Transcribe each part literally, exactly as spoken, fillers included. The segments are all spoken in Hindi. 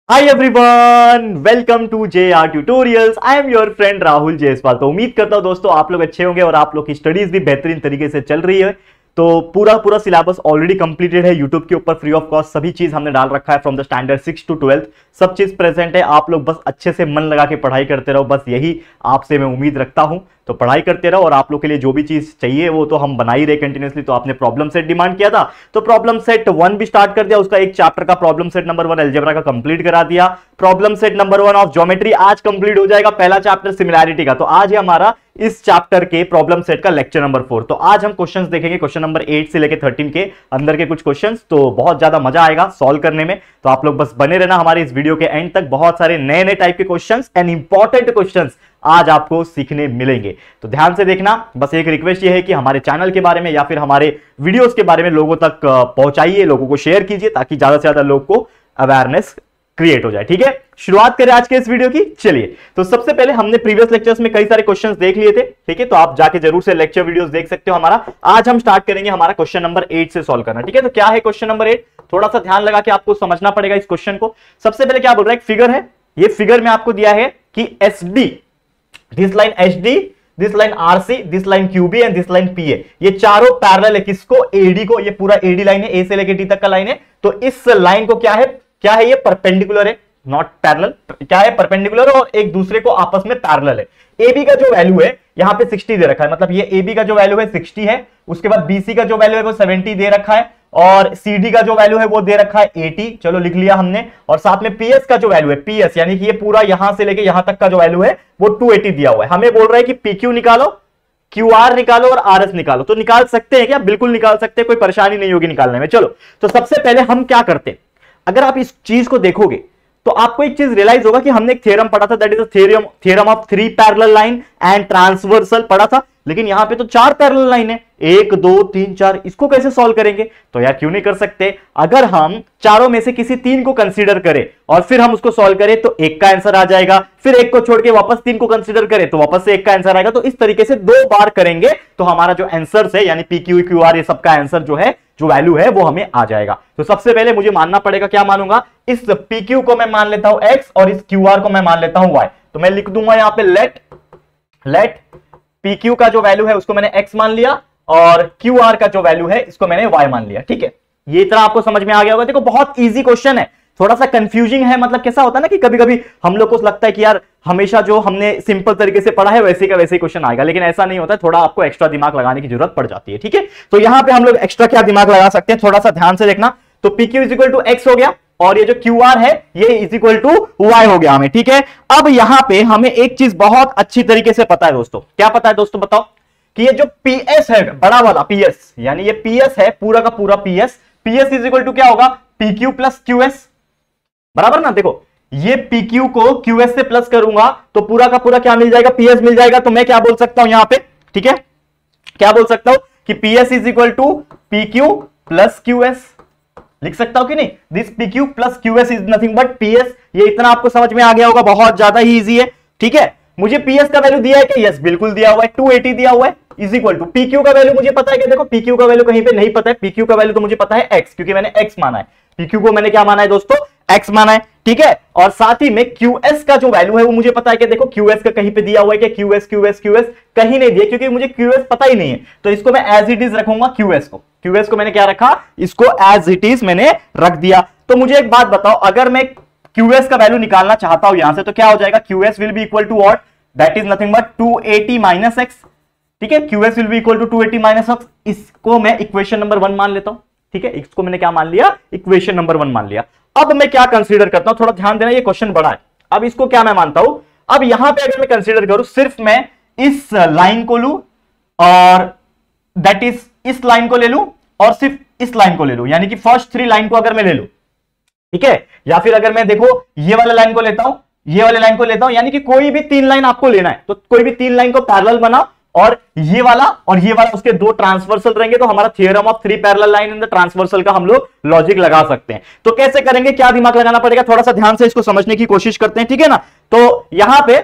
Hi everyone, welcome to J R tutorials. I am your friend Rahul Jaiswal. तो उम्मीद करता हूं दोस्तों आप लोग अच्छे होंगे और आप लोग की स्टडीज भी बेहतरीन तरीके से चल रही है। तो पूरा पूरा सिलेबस ऑलरेडी कंप्लीटेड है यूट्यूब के ऊपर, फ्री ऑफ कॉस्ट सभी चीज हमने डाल रखा है। From the standard six to twelfth सब चीज प्रेजेंट है। आप लोग बस अच्छे से मन लगा के पढ़ाई करते रहो, बस यही आपसे मैं उम्मीद रखता हूं। तो पढ़ाई करते रहो और आप लोग के लिए जो भी चीज चाहिए वो तो हम बना ही रहे कंटिन्यूसली। तो आपने प्रॉब्लम सेट डिमांड किया था तो प्रॉब्लम सेट वन भी स्टार्ट कर दिया, उसका एक चैप्टर का problem set number one algebra का कंप्लीट करा दिया। Problem set number one of geometry आज कंप्लीट हो जाएगा, पहला चैप्टर सिमिलैरिटी का। तो आज है हमारा इस चैप्टर के प्रॉब्लम सेट का लेक्चर नंबर फोर। तो आज हम क्वेश्चंस देखेंगे, क्वेश्चन नंबर एट से लेकर थर्टीन के अंदर के कुछ क्वेश्चंस। तो बहुत ज्यादा मजा आएगा सॉल्व करने में। तो आप लोग बस बने रहना हमारे इस वीडियो के एंड तक। बहुत सारे नए नए टाइप के क्वेश्चंस एंड इंपॉर्टेंट क्वेश्चंस आज आपको सीखने मिलेंगे, तो ध्यान से देखना। बस एक रिक्वेस्ट ये है कि हमारे चैनल के बारे में या फिर हमारे वीडियोस के बारे में लोगों तक पहुंचाइए, लोगों को शेयर कीजिए ताकि ज्यादा से ज्यादा लोग को अवेयरनेस क्रिएट हो जाए। ठीक है, शुरुआत करें आज के इस वीडियो की। चलिए, तो सबसे पहले हमने प्रीवियस लेक्चर्स में कई सारे क्वेश्चंस देख लिए थे, ठीक है, तो आप जाके जरूर से लेक्चर वीडियोस देख सकते हो हमारा। आज हम स्टार्ट करेंगे हमारा क्वेश्चन नंबर एट से सॉल्व करना। ठीक है, तो क्या है क्वेश्चन नंबर एट, थोड़ा सा ध्यान लगा के आपको समझना पड़ेगा इस क्वेश्चन को। सबसे पहले क्या बोल रहा है, एक फिगर है, ये फिगर में आपको दिया है कि S D, this line H D, this line R C, this line Q B and this line P A, ये चारों पैरेलल है किसको, एडी को। ये पूरा एडी लाइन है, ए से लेकर डी तक का लाइन है। तो इस लाइन को क्या है, क्या है, ये परपेंडिकुलर है, नॉट पैरेलल। क्या है, परपेंडिकुलर और एक दूसरे को आपस में पैरेलल है। एबी का जो वैल्यू है यहां पे सिक्सटी दे रखा है, मतलब ये एबी का जो वैल्यू है सिक्सटी है। उसके बाद बीसी का जो वैल्यू है वो सेवेंटी दे रखा है और सीडी का जो वैल्यू है वो दे रखा है अस्सी, चलो लिख लिया हमने। और साथ में पीएस का जो वैल्यू है, पीएस यानी कि ये पूरा यहां से लेके यहां तक का जो वैल्यू है वो दो सौ अस्सी दिया हुआ है। हमें बोल रहा है कि पीक्यू निकालो, क्यूआर निकालो और आरएस निकालो। तो निकाल सकते हैं क्या, बिल्कुल निकाल सकते हैं, कोई परेशानी नहीं होगी निकालने में। चलो, तो सबसे पहले हम क्या करते हैं, अगर आप इस चीज को देखोगे तो आपको एक चीज रियलाइज होगा कि हमने एक थ्योरम पढ़ा था, that is theorem theorem of three parallel line and transversal पढ़ा था। लेकिन यहां पे तो चार पैरेलल लाइन है, एक दो तीन चार, इसको कैसे सॉल्व करेंगे। तो यार क्यों नहीं कर सकते, अगर हम चारों में से किसी तीन को कंसीडर करें और फिर हम उसको सॉल्व करें तो एक का आंसर आ जाएगा, फिर एक को छोड़ के वापस तीन को कंसीडर करें तो वापस से एक का आंसर आएगा। तो इस तरीके से दो बार करेंगे तो हमारा जो आंसर है यानी पी क्यू क्यू आर ये सबका आंसर जो है, जो वैल्यू है वो हमें आ जाएगा। तो सबसे पहले मुझे मानना पड़ेगा, क्या मानूंगा, इस पी क्यू को मैं मान लेता हूं एक्स और इस क्यू आर को मैं मान लेता हूं वाई। तो मैं लिख दूंगा यहां पे लेट लेट पी क्यू का जो वैल्यू है उसको मैंने x मान लिया और क्यू आर का जो वैल्यू है इसको मैंने y मान लिया। ठीक है, ये इतना आपको समझ में आ गया होगा। देखो बहुत इजी क्वेश्चन है, थोड़ा सा कंफ्यूजिंग है। मतलब कैसा होता है ना कि कभी कभी हम लोग को लगता है कि यार हमेशा जो हमने सिंपल तरीके से पढ़ा है वैसे का वैसे ही क्वेश्चन आएगा, लेकिन ऐसा नहीं होता है, थोड़ा आपको एक्स्ट्रा दिमाग लगाने की जरूरत पड़ जाती है। ठीक है, तो यहां पे हम लोग एक्स्ट्रा क्या दिमाग लगा सकते हैं, थोड़ा सा ध्यान से देखना। तो P Q is equal to X हो गया और ये जो क्यू आर है ये इज इक्वल टू वाई हो गया हमें। ठीक है, अब यहां पे हमें एक चीज बहुत अच्छी तरीके से पता है दोस्तों। क्या पता है दोस्तों, बताओ, कि ये जो पीएस है, बड़ा वाला पीएस, यानी ये पीएस है पूरा का पूरा PS, PS is equal to क्या होगा, पीक्यू प्लस क्यूएस, बराबर ना। देखो ये पीक्यू को क्यूएस से प्लस करूंगा तो पूरा का पूरा क्या मिल जाएगा, पीएस मिल जाएगा। तो मैं क्या बोल सकता हूं यहां पे, ठीक है, क्या बोल सकता हूं कि PS is equal to PQ plus QS, लिख सकता हूं कि नहीं। This PQ plus QS is nothing but PS. ये इतना आपको समझ में आ गया होगा, बहुत ज्यादा ही इजी है। ठीक है, मुझे पीएस का वैल्यू दिया है कि यस बिल्कुल दिया हुआ है, दो सौ अस्सी दिया हुआ है, इज इक्वल टू पीक्यू का वैल्यू मुझे पता है कि देखो पीक्यू का वैल्यू कहीं पे नहीं पता है, पीक्यू का वैल्यू तो मुझे पता है एक्स, क्योंकि मैंने एक्स माना है। पीक्यू को मैंने क्या माना है दोस्तों, एक्स माना है। ठीक है, और साथ ही में क्यूएस का जो वैल्यू है वो मुझे पता है कि देखो क्यूएस का कहीं पे दिया हुआ है कि क्यूएस क्यूएस क्यूएस कहीं नहीं दिया, क्योंकि मुझे क्यूएस पता ही नहीं है। तो इसको मैं एज इट इज रखूंगा, क्यूएस को क्यूएस को मैंने क्या रखा, इसको एज इट इज मैंने रख दिया। तो मुझे एक बात बताओ, अगर मैं क्यूएस का वैल्यू निकालना चाहता हूं यहां से तो क्या हो जाएगा, QS will be equal to what, that is nothing but दो सौ अस्सी माइनस एक्स। ठीक है, QS will be equal to दो सौ अस्सी माइनस एक्स, इसको मैं इक्वेशन नंबर वन मान लेता हूं। ठीक है, इसको मैंने क्या मान लिया, इक्वेशन नंबर वन मान लिया। अब मैं क्या कंसीडर करता हूं, थोड़ा ध्यान देना, ये क्वेश्चन बड़ा है। अब इसको क्या मैं मानता हूं, अब यहां पे अगर मैं कंसीडर करूं, सिर्फ मैं इस लाइन को लूं और दैट इज इस लाइन को ले लूं और सिर्फ इस लाइन को ले लूं, यानी कि फर्स्ट थ्री लाइन को अगर मैं ले लूं, ठीक है, या फिर अगर मैं देखो ये वाला लाइन को लेता हूं, ये वाले लाइन को लेता हूं, यानी कि कोई भी तीन लाइन आपको लेना है तो कोई भी तीन लाइन को पैरेलल बना और ये वाला और ये वाला उसके दो ट्रांसवर्सल रहेंगे, तो हमारा theorem of three parallel line in the transversal का हम लोग लॉजिक लगा सकते हैं। तो कैसे करेंगे, क्या दिमाग लगाना पड़ेगा, थोड़ा सा ध्यान से इसको समझने की कोशिश करते हैं। ठीक है ना, तो यहां पे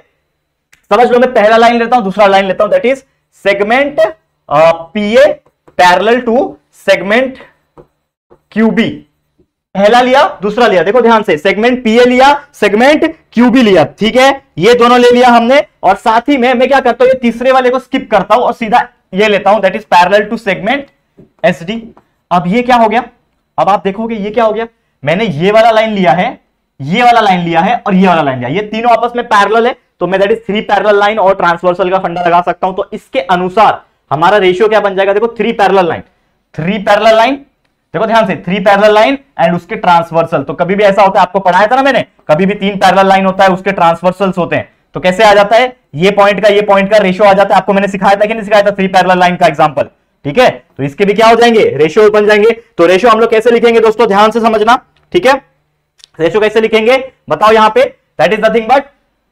समझ लो, मैं पहला लाइन लेता हूं, दूसरा लाइन लेता हूं, that is segment PA parallel to segment QB. पहला लिया दूसरा लिया, देखो ध्यान से, सेगमेंट पी ए लिया, सेगमेंट क्यू बी लिया, ठीक है, ये दोनों ले लिया हमने। और साथ ही में मैं क्या करता हूं, ये तीसरे वाले को स्किप करता हूं और सीधा ये लेता हूं, that is parallel to segment S D. अब ये क्या हो गया, अब आप देखोगे ये क्या हो गया, मैंने ये वाला लाइन लिया है, ये वाला लाइन लिया है और ये वाला लाइन लिया, ये तीनों आपस में पैरेलल है, तो मैं that is three parallel line और ट्रांसवर्सल का फंडा लगा सकता हूं। तो इसके अनुसार हमारा रेशियो क्या बन जाएगा, देखो three parallel line, three parallel line, देखो ध्यान से, थ्री पैरेलल लाइन एंड उसके ट्रांसवर्सल। तो कभी भी ऐसा होता है, आपको पढ़ाया था ना मैंने, कभी भी तीन पैरेलल लाइन होता है उसके ट्रांसवर्सल्स होते हैं, तो कैसे आ जाता है, ये पॉइंट का ये पॉइंट का रेशियो आ जाता है। आपको मैंने सिखाया था कि नहीं सिखाया था, थ्री पैरेलल लाइन का एग्जांपल, ठीक है। तो इसके भी क्या हो जाएंगे, रेशियो बन जाएंगे। तो रेशियो हम लोग कैसे लिखेंगे दोस्तों, ध्यान से समझना, ठीक है। रेशियो कैसे लिखेंगे बताओ यहां पे, that is nothing but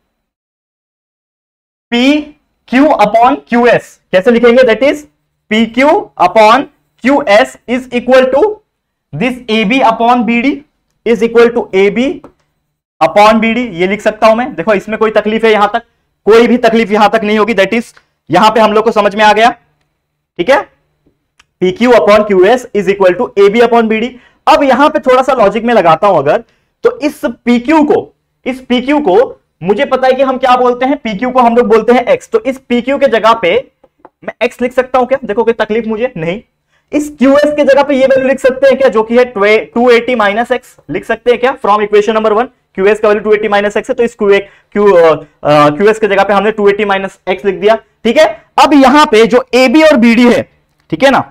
P Q upon Q S. कैसे लिखेंगे, that is P Q upon Q S is equal to this A B upon B D is equal to A B upon B D. ये लिख सकता हूं मैं, देखो इसमें कोई तकलीफ है, यहां तक कोई भी तकलीफ यहां तक नहीं होगी, दैट इज यहां पे हम लोग को समझ में आ गया, ठीक है। P Q upon Q S is equal to A B upon B D. अब यहां पे थोड़ा सा लॉजिक में लगाता हूं अगर, तो इस पी क्यू को, इस पी क्यू को मुझे पता है कि हम क्या बोलते हैं, पी क्यू को हम लोग बोलते हैं एक्स। तो इस पी क्यू के जगह पे मैं एक्स लिख सकता हूं क्या, देखो कोई तकलीफ मुझे नहीं। इस क्यू एस के जगह पे ये वैल्यू लिख सकते हैं क्या, जो कि है टू एटी माइनस एक्स, लिख सकते हैं क्या from equation number one. Q S का value two eighty minus X है, तो इस क्यू क्यू क्यू एस के जगह पे हमने टू एटी माइनस एक्स लिख दिया, ठीक है। अब यहां पे जो ए बी और बी डी है, ठीक है ना,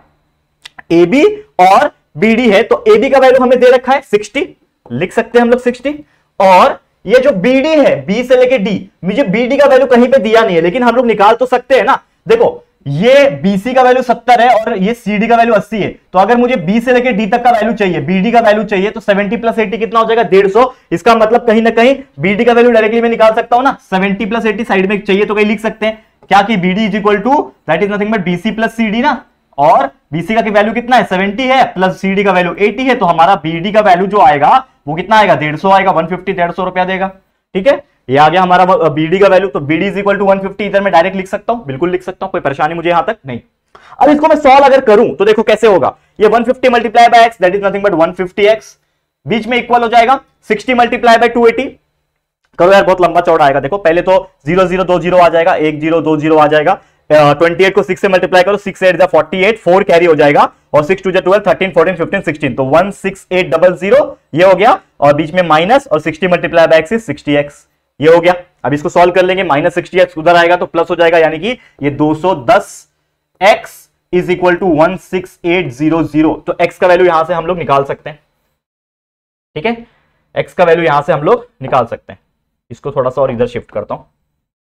ए बी और बी डी है, तो ए बी का वैल्यू हमें दे रखा है सिक्सटी, लिख सकते हैं हम लोग सिक्सटी। और ये जो बी डी है, बी से लेके डी, मुझे बी डी का वैल्यू कहीं पे दिया नहीं है, लेकिन हम लोग निकाल तो सकते हैं ना। देखो ये बीसी का वैल्यू सत्तर है और ये सीडी का वैल्यू अस्सी है, तो अगर मुझे बी से लेके डी तक का वैल्यू चाहिए, बीडी का वैल्यू चाहिए, तो सेवेंटी प्लस एटी कितना हो जाएगा, डेढ़ सौ। इसका मतलब कहीं ना कहीं बीडी का वैल्यू डायरेक्टली मैं निकाल सकता हूं ना, सेवेंटी प्लस एटी साइड में चाहिए तो कहीं लिख सकते हैं क्या कि BD is equal to that is nothing but BC plus CD ना। और बीसी का वैल्यू कितना है, सेवेंटी है, प्लस सीडी का वैल्यू एटी है, तो हमारा बीडी का वैल्यू जो आएगा वो कितना आएगा, डेढ़ सौ आएगा, वन फिफ्टी, डेढ़ सौ रुपया देगा, ठीक है। ये आ गया हमारा बीडी का वैल्यू, तो BD is equal to one fifty, इधर मैं डायरेक्ट लिख सकता हूं, बिल्कुल लिख सकता हूं, कोई परेशानी मुझे यहां तक नहीं। अब इसको मैं सॉल्व अगर करूं तो देखो कैसे होगा, ये one fifty multiply by X that is nothing but one fifty X, बीच में इक्वल हो जाएगा sixty multiply by two eighty. करो यार, बहुत लंबा चौड़ा आएगा, देखो पहले तो जीरो जीरो दो जीरो आ जाएगा, एक जीरो दो जीरो आ जाएगा, ट्वेंटी एट को सिक्स से मल्टीप्लाई करो, सिक्स एट जा फोर्टी एट, फोर कैरी हो जाएगा, और सिक्स टू जा twelve, thirteen fourteen fifteen sixteen, तो one six eight double zero ये हो गया, और बीच में माइनस, और sixty multiply by X is sixty X, ये हो गया। अब इसको सॉल्व कर लेंगे, माइनस सिक्सटी एक्स उधर आएगा तो प्लस हो जाएगा, यानी कि ये दो सौ दस X is equal to one six eight zero zero. तो x का वैल्यू यहां से हम लोग निकाल सकते हैं, ठीक है, x का वैल्यू यहां से हम लोग निकाल सकते हैं। इसको थोड़ा सा और इधर शिफ्ट करता हूं,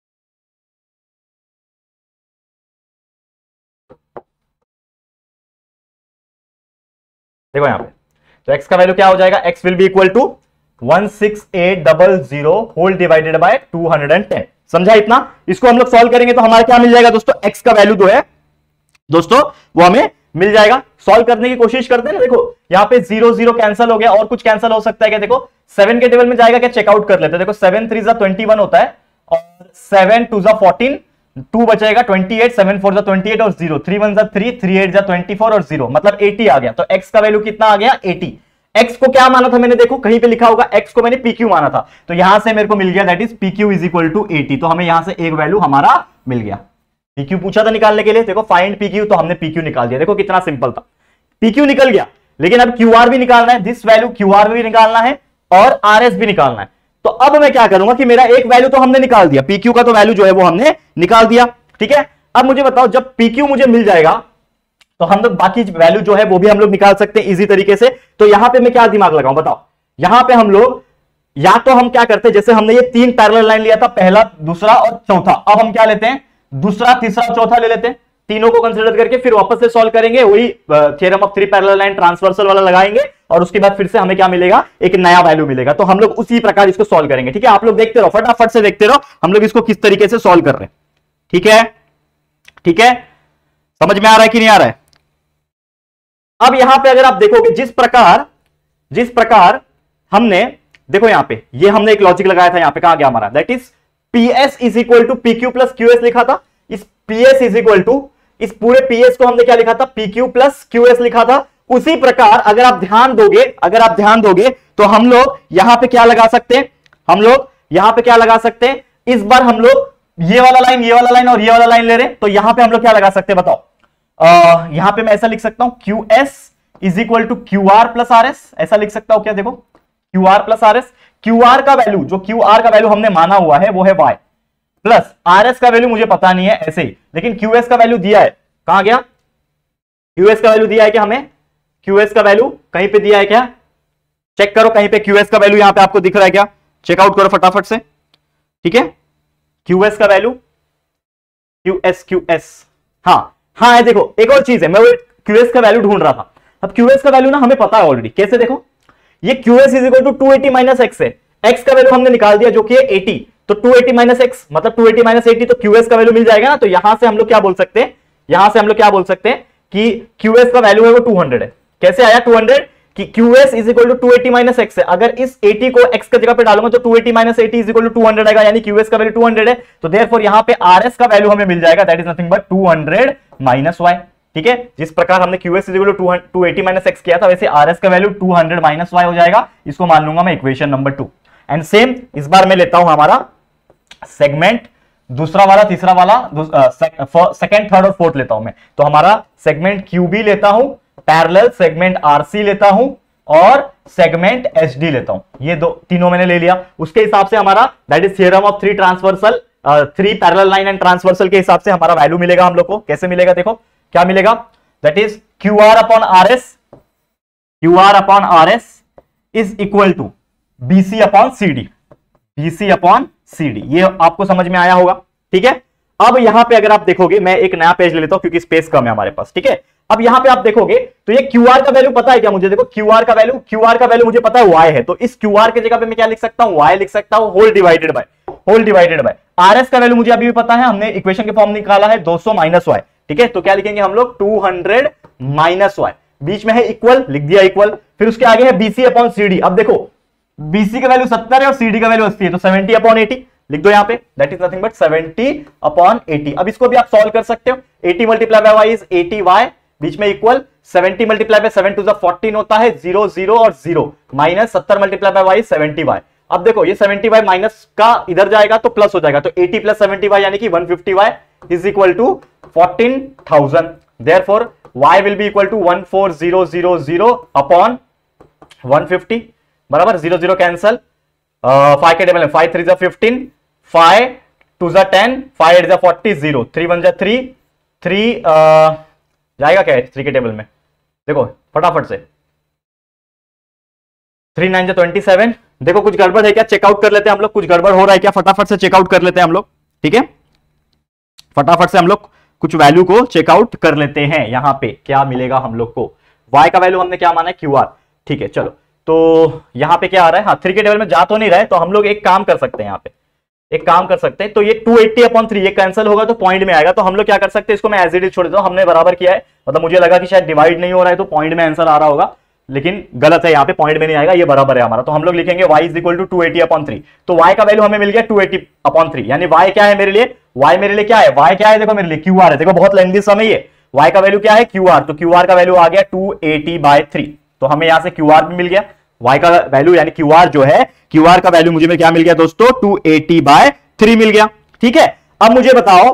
देखो यहां पे, तो x का वैल्यू क्या हो जाएगा, x will be equal to one six eight double zero whole divided by two hundred ten. समझा इतना? इसको हम लोग सॉल्व करेंगे तो हमारा क्या मिल जाएगा दोस्तों, x का वैल्यू जो है दोस्तों वो हमें मिल जाएगा। सॉल्व करने की कोशिश करते हैं ना, देखो यहां पे जीरो जीरो कैंसिल हो गया, और कुछ कैंसिल हो सकता है क्या, देखो सेवन के टेबल में जाएगा क्या, चेकआउट कर लेते हैं। देखो सेवन थ्री जा ट्वेंटी वन होता है, और सेवन टू जा फोर्टीन, टू बचेगा ट्वेंटी एट, सेवन फोर जा ट्वेंटी एट, और जीरो, थ्री वन जा थ्री, थ्री एट जा ट्वेंटी फोर, और जीरो मतलब एटी आ गया। तो x का वैल्यू कितना आ गया, एटी। x को क्या माना था मैंने, देखो कहीं पे लिखा होगा, x को मैंने pq माना था, तो यहां से मेरे को मिल गया that is pq is equal to eighty. तो हमें यहां से एक वैल्यू हमारा मिल गया। pq पूछा था निकालने के लिए, देखो फाइंड pq, तो हमने pq निकाल दिया। देखो कितना सिंपल था, pq निकल गया, लेकिन अब qr भी निकालना है, दिस वैल्यू qr भी निकालना है, और rs भी निकालना है। तो अब मैं क्या करूंगा कि मेरा एक वैल्यू तो हमने निकाल दिया, pq का तो वैल्यू जो है वो हमने निकाल दिया, ठीक है। अब मुझे बताओ, जब pq मुझे मिल जाएगा तो हम लोग बाकी वैल्यू जो है वो भी हम लोग निकाल सकते हैं इजी तरीके से। तो यहां पे मैं क्या दिमाग लगाऊं बताओ, यहां पे हम लोग या तो हम क्या करते हैं, जैसे हमने ये तीन पैरेलल लाइन लिया था, पहला दूसरा और चौथा, अब हम क्या लेते हैं, दूसरा तीसरा चौथा ले लेते हैं, तीनों को कंसीडर करके फिर वापस से सॉल्व करेंगे, वही theorem of three parallel line transversal वाला लगाएंगे, और उसके बाद फिर से हमें क्या मिलेगा, एक नया वैल्यू मिलेगा। तो हम लोग उसी प्रकार इसको सॉल्व करेंगे, ठीक है। आप लोग देखते रहो, फटाफट से देखते रहो हम लोग इसको किस तरीके से सॉल्व कर रहे हैं, ठीक है, ठीक है, समझ में आ रहा है कि नहीं आ रहा है। अब यहां पे अगर आप देखोगे, जिस प्रकार जिस प्रकार हमने, देखो यहां पे ये हमने एक लॉजिक लगाया था, यहां पे कहा गया हमारा, that is P S is equal to P Q plus Q S लिखा था। इस P S is equal to, इस पूरे पी एस को हमने क्या लिखा था, P Q plus Q S लिखा था, उसी प्रकार अगर आप ध्यान दोगे अगर आप ध्यान दोगे तो हम लोग यहां पे क्या लगा सकते हैं, हम लोग यहां पे क्या लगा सकते हैं, इस बार हम लोग ये वाला लाइन ये वाला लाइन और ये वाला लाइन ले रहे हैं, तो यहां पे हम लोग क्या लगा सकते हैं बताओ। आ, यहां पे मैं ऐसा लिख सकता हूं Q S is equal to Q R plus R S, ऐसा लिख सकता हूं क्या, देखो Q R plus R S, Q R का वैल्यू जो क्यू आर का वैल्यू हमने माना हुआ है वो है वाई, प्लस आर एस का वैल्यू मुझे पता नहीं है ऐसे ही, लेकिन क्यू एस का वैल्यू दिया है, कहां गया, क्यू एस का वैल्यू दिया है क्या हमें, क्यू एस का वैल्यू कहीं पे दिया है क्या, चेक करो कहीं पे क्यू एस का वैल्यू यहां पे आपको दिख रहा है क्या, चेकआउट करो फटाफट से, ठीक है, क्यू एस का value, Q S Q S, हाँ हाँ है, देखो एक और चीज है, मैं वो क्यू एस का वैल्यू ढूंढ रहा था। अब क्यू एस का वैल्यू ना हमें पता है ऑलरेडी, कैसे देखो, ये Q S is equal to two eighty minus X है, एक्स का वैल्यू हमने निकाल दिया जो कि है एटी, तो टू एटी माइनस एक्स मतलब टू एटी माइनस एटी, तो क्यूएस का वैल्यू मिल जाएगा ना, तो यहां से हम लोग क्या बोल सकते हैं, यहां से हम लोग क्या बोल सकते हैं कि क्यूएस का वैल्यू है वो टू हंड्रेड है। कैसे आया टू हंड्रेड, कि QS is equal to two eighty minus X है, अगर इस एटी को एक्स की जगह पे डालूंगा तो two eighty minus eighty is equal to two hundred आएगा, यानी क्यूएस का वैल्यू टू हंड्रेड है, तो देयरफॉर यहां पे आरएस का वैल्यू हमें मिल जाएगा, that is nothing but two hundred minus Y, ठीक है। जिस प्रकार हमने QS is equal to two eighty minus X किया था, वैसे आरएस का value two hundred minus Y हो जाएगा, इसको मान लूंगा मैं equation number two. And same इस बार मैं लेता हूं हमारा सेगमेंट दूसरा वाला, तीसरा वाला, सेकंड, थर्ड और फोर्थ लेता हूं मैं, तो हमारा सेगमेंट क्यूबी लेता हूं, पैरेलल सेगमेंट आरसी लेता हूं और सेगमेंट एचडी लेता हूं, ये दो तीनों मैंने ले लिया। उसके हिसाब से हमारा that is theorem of three transversal, three parallel line and transversal के हिसाब से हमारा वैल्यू मिलेगा हम लोग को, कैसे मिलेगा देखो क्या मिलेगा, that is Q R upon R S, Q R upon R S is equal to BC upon CD, BC upon CD, ये आपको समझ में आया होगा, ठीक है। अब यहां पे अगर आप देखोगे, मैं एक नया पेज ले लेता हूं क्योंकि स्पेस कम है हमारे पास, ठीक है। अब यहां पे आप देखोगे तो ये क्यूआर का वैल्यू पता है क्या मुझे, देखो क्यूआर का वैल्यू, क्यूआर का वैल्यू मुझे पता है y है, तो इस क्यूआर की जगह पे मैं क्या लिख सकता हूं, y लिख सकता हूं, whole divided by whole divided by RS का वैल्यू मुझे अभी भी पता है, हमने इक्वेशन के फॉर्म निकाला है दो सौ माइनस वाई, ठीक है, तो क्या लिखेंगे हम लोग टू हंड्रेड माइनस वाई, बीच में है इक्वल, लिख दिया इक्वल, फिर उसके आगे है बीसी अपॉन सीडी। अब देखो बीसी का वैल्यू सत्तर है और सीडी का वैल्यू अस्सी है, तो सेवेंटी अपॉन एटी लिख दो यहां पे, that is nothing but seventy upon eighty. अब इसको भी आप सॉल्व कर सकते हो, eighty multiply by Y is eighty Y, बीच में equal, seventy multiply by seven two द फोर्टीन होता है, जीरो जीरो और जीरो, माइनस सत्तर multiply by Y seventy Y. अब देखो ये सेवेंटी वाई माइनस का इधर जाएगा तो प्लस हो जाएगा, तो एटी प्लस सेवेंटी वाई यानी कि one fifty Y is equal to fourteen thousand, therefore y will be equal to one four zero zero zero upon one fifty, बराबर, जीरो जीरो कैंसल, फाइव के टेबल में फाइव थ्री जा फिफ्टीन, फाइव टू जा टेन, फाइव एट जा फोर्टी, जीरो, थ्री वन जा थ्री, थ्री जाएगा क्या थ्री के टेबल में, देखो फटाफट से, थ्री नाइन जा ट्वेंटी सेवन, देखो कुछ गड़बड़ है क्या, चेकआउट कर लेते हैं हम लोग, कुछ गड़बड़ हो रहा है क्या, फटाफट से चेकआउट कर लेते हैं हम लोग, ठीक है, फटाफट से हम लोग कुछ वैल्यू को चेकआउट कर लेते हैं। यहां पे क्या मिलेगा हम लोग को, y का वैल्यू हमने क्या माना है क्यू आर, ठीक है, चलो तो यहां पे क्या आ रहा है, हाँ थ्री के टेबल में जा तो नहीं रहा है, तो हम लोग एक काम कर सकते हैं, यहां पे एक काम कर सकते हैं, तो ये टू एटी अपॉन थ्री ये कैंसिल होगा तो पॉइंट में आएगा, तो हम लोग क्या कर सकते हैं, इसको मैं एज इट इज छोड़ देता हूं, हमने बराबर किया है, मतलब मुझे लगा कि शायद डिवाइड नहीं हो रहा है तो पॉइंट में आंसर आ रहा होगा, लेकिन गलत है, यहाँ पे पॉइंट में नहीं आएगा, ये बराबर है हमारा, तो हम लोग लिखेंगे y is equal to two eighty upon three, तो y का वैल्यू हमें मिल गया टू एटी अपॉन थ्री, यानी y क्या है मेरे लिए, y मेरे लिए क्या है, y क्या है देखो मेरे लिए क्यू आर है, देखो बहुत लेंथी सम है ये, y का वैल्यू क्या है क्यू आर, तो क्यू आर का वैल्यू आ गया टू एटी बाय थ्री, तो हमें यहां से क्यू आर भी मिल गया, y का वैल्यू यानी क्यू आर जो है, क्यू आर का वैल्यू मुझे में क्या मिल गया दोस्तों, टू एटी बाय थ्री मिल गया, ठीक है। अब मुझे बताओ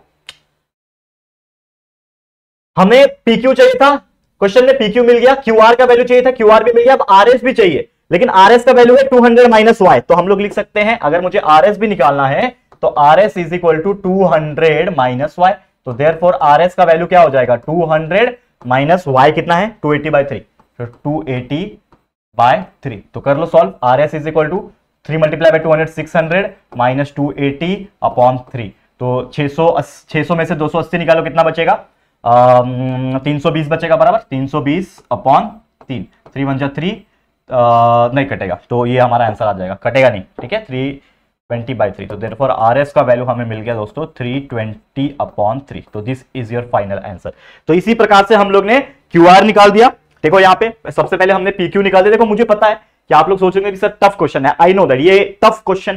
हमें pq चाहिए था, क्वेश्चन में pq मिल गया, qr का वैल्यू चाहिए था, qr भी मिल गया, अब rs भी चाहिए, लेकिन rs का वैल्यू है टू हंड्रेड माइनस वाई, तो हम लोग लिख सकते हैं अगर मुझे rs भी निकालना है तो rs is equal to two hundred minus Y, तो देयरफॉर rs का वैल्यू क्या हो जाएगा, टू हंड्रेड माइनस वाई कितना है, टू एटी बाय थ्री, तो टू एटी बाय थ्री, तो कर लो solve, rs is equal to three multiply by two hundred six hundred minus two eighty upon three, तो छह सौ छह सौ में से दो सौ अस्सी निकालो कितना बचेगा, तीन सौ बीस बचेगा, बराबर, तीन सौ बीस अपॉन तीन, थ्री वन जा थ्री, नहीं कटेगा, तो ये हमारा आंसर आ जाएगा, कटेगा नहीं, ठीक है, थ्री ट्वेंटी बाई थ्री, तो देयरफॉर आरएस का वैल्यू हमें मिल गया दोस्तों थ्री ट्वेंटी अपॉन थ्री, तो this is your final answer. तो इसी प्रकार से हम लोग ने क्यूआर निकाल दिया, देखो यहाँ पे सबसे पहले हमने पीक्यू निकाल दिया, देखो मुझे पता है कि आप लोग सोचेंगे कि सर टफ क्वेश्चन है, आई नो दैट ये टफ क्वेश्चन है,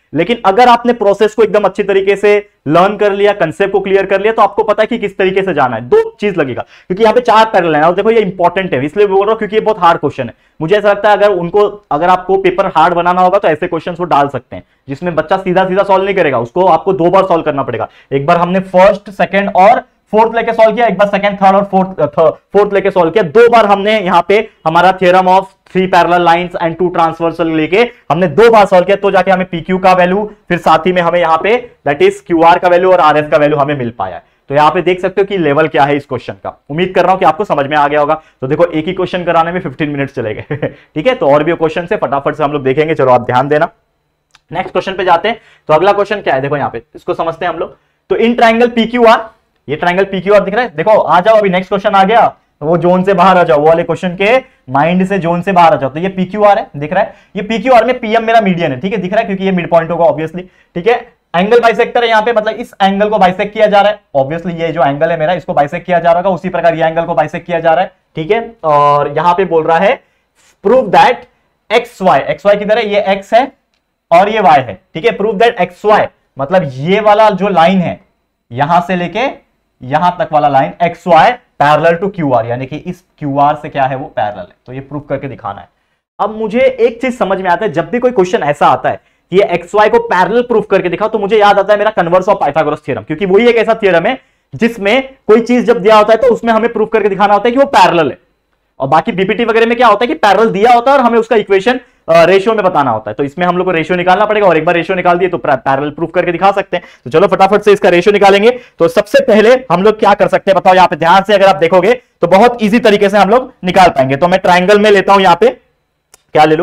लेकिन अगर आपने प्रोसेस को एकदम अच्छी तरीके से लर्न कर लिया, कंसेप्ट को क्लियर कर लिया, तो आपको पता है कि किस तरीके से जाना है। दो चीज लगेगा, क्योंकि यहाँ पे चार पैरेलल है और देखो ये इंपॉर्टेंट है, इसलिए बोल रहा हूं क्योंकि ये बहुत हार्ड क्वेश्चन है। मुझे ऐसा लगता है अगर उनको अगर आपको पेपर हार्ड बनाना होगा तो ऐसे क्वेश्चन को डाल सकते हैं जिसमें बच्चा सीधा सीधा सॉल्व नहीं करेगा, उसको आपको दो बार सॉल्व करना पड़ेगा। एक बार हमने फर्स्ट, सेकंड और फोर्थ लेके सॉल्व किया, एक बार सेकंड, थर्ड और फोर्थ फोर्थ लेके सॉल्व किया। दो बार हमने यहाँ पे हमारा theorem of three parallel lines and two transversal लेके हमने दो बार सॉल्व किया, तो जाके हमें पीक्यू का वैल्यू, फिर साथ ही में हमें यहाँ पे दैट इज क्यूआर का वैल्यू और आरएस का वैल्यू हमें मिल पाया है। तो यहाँ पे देख सकते हो कि लेवल क्या है इस क्वेश्चन का। उम्मीद कर रहा हूं कि आपको समझ में आ गया होगा। तो देखो एक ही क्वेश्चन कराने में फिफ्टीन मिनट्स चले गए ठीक है, तो और भी क्वेश्चन से फटाफट से हम लोग देखेंगे। चलो आप ध्यान देना, नेक्स्ट क्वेश्चन पे जाते हैं। तो अगला क्वेश्चन क्या है, देखो यहाँ पे इसको समझते हैं हम लोग। तो इन ट्राइंगल पीक्यूआर, ये ट्राइंगल पीक्यूआर दिख रहा है, देखो आ जाओ, अभी नेक्स्ट क्वेश्चन आ गया, वो जोन से बाहर आ जाओ, वो वाले क्वेश्चन के माइंड से जोन से बाहर आ जाओ। तो ये पीक्यूआर है, दिख रहा है, ये पीक्यूआर में पीएम मेरा मीडियन है, ठीक है, दिख रहा है क्योंकि ये मिड पॉइंट होगा ऑब्वियसली, ठीक है। एंगल बाइसेक्टर है यहाँ पे, मतलब इस एंगल को बाइसेक्ट किया जा रहा है, ऑब्वियसली ये जो एंगल है मेरा इसको बाइसेक्ट किया जा रहा है, उसी प्रकार ये एंगल को बाइसेक्ट किया जा रहा है, ठीक है। और यहाँ पे बोल रहा है prove that X Y, X Y किधर है, ये एक्स है और ये वाई है, ठीक है। प्रूव दैट एक्स वाई मतलब ये वाला जो लाइन है यहां से लेके यहां तक वाला line X Y parallel to Q R, यानी कि इस क्यू आर से क्या है वो पैरेलल है, तो ये प्रूव करके दिखाना है। अब मुझे एक चीज समझ में आता है, जब भी कोई क्वेश्चन ऐसा आता है कि ये एक्स वाई को पैरेलल प्रूफ करके दिखाओ, तो मुझे याद आता है मेरा कन्वर्स ऑफ पाइथागोरस थ्योरम, क्योंकि वही एक ऐसा थ्योरम है जिसमें कोई चीज जब दिया होता है तो उसमें हमें प्रूफ करके दिखाना होता है कि वो पैरेलल है। और बाकी बीपीटी वगैरह में क्या होता है कि पैरेलल दिया होता है और हमें उसका इक्वेशन रेशियो में बताना होता है, तो इसमें हम लोग को रेशियो निकालना पड़ेगा, और एक बार रेशियो निकाल दिए तो पैरेलल प्रूफ करके दिखा सकते हैं। तो चलो फटाफट से इसका रेशियो निकालेंगे। तो सबसे पहले हम लोग क्या कर सकते हैं बताओ, यहाँ पे ध्यान से अगर आप देखोगे तो बहुत इजी तरीके से हम लोग निकाल पाएंगे। तो मैं ट्राइंगल में लेता हूं, यहाँ पे क्या ले लूं,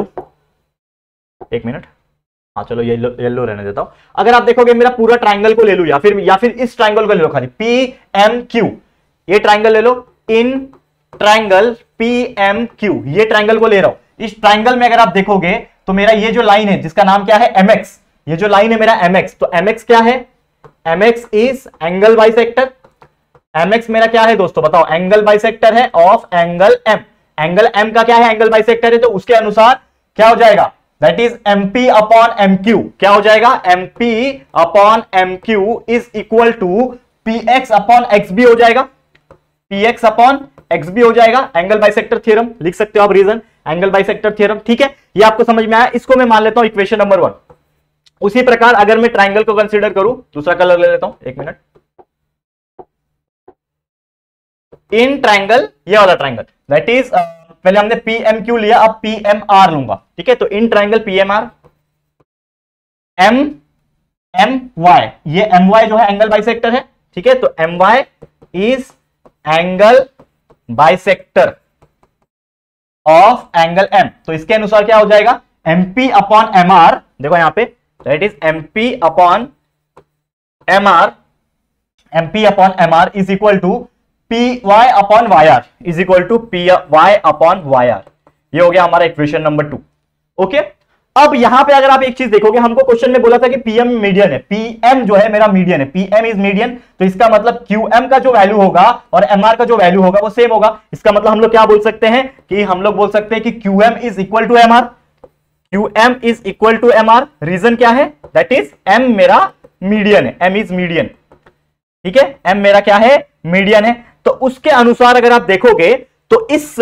एक मिनट, हाँ चलो येलो येलो रहने देता हूं। अगर आप देखोगे मेरा पूरा ट्राइंगल को ले लूं, या फिर या फिर इस ट्राइंगल को ले लो खाली, पी एम क्यू, ये ट्राइंगल ले लो, in triangle P M Q, ये ट्राइंगल को ले रहा हूं। इस ट्राइंगल में अगर आप देखोगे तो मेरा ये जो लाइन है जिसका नाम क्या है एमएक्स, ये जो लाइन है मेरा एमएक्स, तो एमएक्स क्या है, MX is angle bisector. MX मेरा क्या है दोस्तों बताओ, एंगल बाइसेक्टर है of angle M. Angle M का क्या है, एंगल बाइसेक्टर है, तो उसके अनुसार क्या हो जाएगा, that is MP upon MQ, क्या हो जाएगा, MP upon MQ is equal to PX upon X भी हो जाएगा, पीएक्स अपॉन एक्स भी हो जाएगा। एंगल बाइसेक्टर थ्योरम लिख सकते हो आप, रीजन एंगल बाइसेक्टर थ्योरम, ठीक है, ये आपको समझ में आया। इसको मैं मान लेता हूं इक्वेशन नंबर वन। उसी प्रकार अगर मैं ट्राइंगल को कंसीडर करूं, दूसरा कलर ले लेता हूं, एक मिनट, इन ट्राइंगल, ये वाला ट्राइंगल दैट इज uh, पहले हमने पी एम क्यू लिया, अब पी एम आर लूंगा, ठीक है। तो in triangle P M R, M M Y, ये एम वाई जो है एंगल बाइसेक्टर है, ठीक है। तो M Y is angle bisector of angle M, तो इसके अनुसार क्या हो जाएगा, एमपी अपॉन एम आर, देखो यहां पे that is MP upon M R, MP upon M R is equal to P Y upon Y R, is equal to P Y upon Y R. ये हो गया हमारा इक्वेशन नंबर टू, ओके। अब यहां पे अगर आप एक चीज देखोगे, हमको क्वेश्चन में बोला था कि पीएम मीडियन है, पीएम जो है मेरा मीडियन है, पीएम इज मीडियन, तो इसका मतलब क्यूएम का जो वैल्यू होगा और एमआर का जो वैल्यू होगा वो सेम होगा। इसका मतलब हम लोग क्या बोल सकते हैं कि हम लोग बोल सकते हैं कि QM is equal to MR, QM is equal to MR. Reason क्या है, दैट इज एम मेरा मीडियन है, एम इज मीडियन, ठीक है, एम मेरा क्या है, मीडियन है। तो उसके अनुसार अगर आप देखोगे तो इस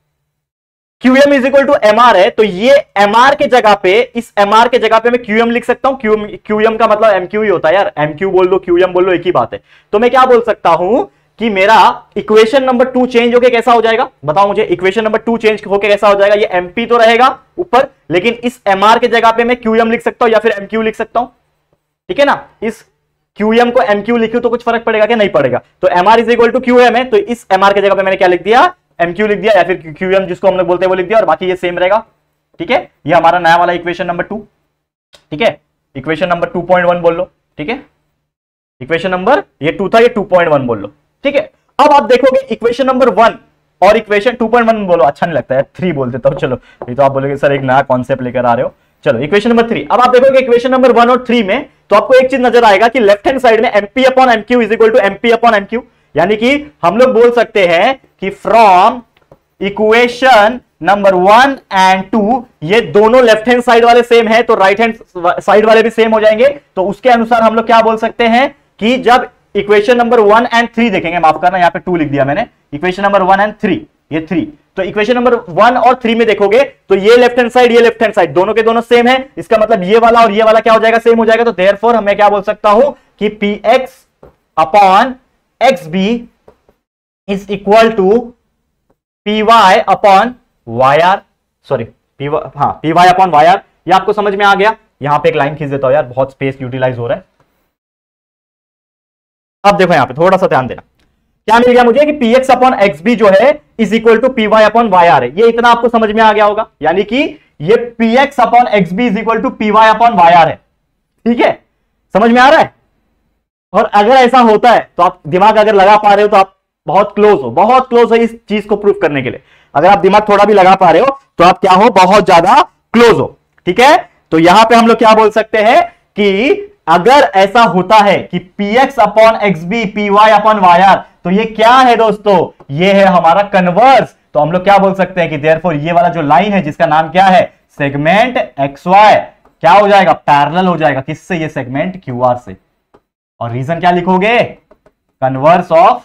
QM is equal to MR है, तो ये एमआर के जगह पे, इस एमआर के जगह पे मैं क्यूएम लिख सकता हूं। क्यूएम क्यूएम का मतलब एमक्यू ही होता है यार, एमक्यू बोल दो क्यूएम बोल दो एक ही बात है। तो मैं क्या बोल सकता हूं कि मेरा इक्वेशन नंबर टू चेंज होके कैसा हो जाएगा, बताओ मुझे, इक्वेशन नंबर टू चेंज होके कैसा हो जाएगा। ये एमपी तो रहेगा ऊपर, लेकिन इस एमआर के जगह पे मैं क्यूएम लिख सकता हूं या फिर एमक्यू लिख सकता हूं, ठीक है ना। इस क्यूएम को एमक्यू लिखूं तो कुछ फर्क पड़ेगा क्या, नहीं पड़ेगा। तो MR is equal to QM है, तो इस एमआर के जगह पे मैंने क्या लिख दिया, एमक्यू लिख दिया, या फिर क्यूएम जिसको हम लोग बोलते हैं वो लिख दिया, और बाकी ये सेम रहेगा, ठीक है। ये हमारा नया वाला इक्वेशन नंबर टू, ठीक है, equation number two point one बोल लो, ठीक है। इक्वेशन नंबर ये टू था, ये टू पॉइंट वन बोल लो, ठीक है। अब आप देखोगे इक्वेशन नंबर वन और इक्वेशन टू पॉइंट वन बोलो, अच्छा नहीं लगता है, थ्री बोल देता हूं, चलो ये तो आप बोलोगे सर एक नया कॉन्सेप्ट लेकर आ रहे हो, चलो इक्वेशन नंबर थ्री। अब आप देखोगे इक्वेशन नंबर वन और थ्री में, तो आपको एक चीज नजर आएगा कि लेफ्ट हैंड साइड में MP upon MQ is equal to MP upon MQ, यानी कि हम लोग बोल सकते हैं कि from equation number one and two ये दोनों लेफ्ट हैंड साइड वाले सेम है तो राइट हैंड साइड वाले भी सेम हो जाएंगे। तो उसके अनुसार हम लोग क्या बोल सकते हैं कि जब equation number one and three देखेंगे, माफ करना यहां पे टू लिख दिया मैंने, equation number one and three, ये थ्री, तो इक्वेशन नंबर वन और थ्री में देखोगे तो ये लेफ्ट हैंड साइड ये लेफ्ट हैंड साइड दोनों के दोनों सेम है। इसका मतलब ये वाला और ये वाला क्या हो जाएगा, सेम हो जाएगा। तो देयरफॉर हमें क्या बोल सकता हूं कि P X upon X B is equal to P Y upon Y R, sorry P हाँ P Y upon Y R. ये आपको समझ में आ गया। यहां पे एक लाइन खींच देता हूं यार, बहुत स्पेस यूटिलाइज हो रहा है। अब देखो यहां पे थोड़ा सा ध्यान देना, क्या मिल गया मुझे कि P X upon X B जो है is equal to P Y upon Y R है। ये इतना आपको समझ में आ गया होगा, यानी कि ये P X upon X B is equal to P Y upon Y R है। ठीक है, समझ में आ रहा है। और अगर ऐसा होता है तो आप दिमाग अगर लगा पा रहे हो तो आप बहुत क्लोज हो, बहुत क्लोज हो इस चीज को प्रूव करने के लिए। अगर आप दिमाग थोड़ा भी लगा पा रहे हो तो आप क्या हो, बहुत ज्यादा क्लोज हो। ठीक है, तो यहां पे हम लोग क्या बोल सकते हैं कि अगर ऐसा होता है कि P X upon X B P Y upon Y R, तो ये क्या है दोस्तों, ये है हमारा कन्वर्स। तो हम लोग क्या बोल सकते हैं कि देयरफॉर ये वाला जो लाइन है जिसका नाम क्या है, सेगमेंट एक्स वाई, क्या हो जाएगा, पैरेलल हो जाएगा किससे, ये सेगमेंट क्यू आर से। और रीजन क्या लिखोगे, converse of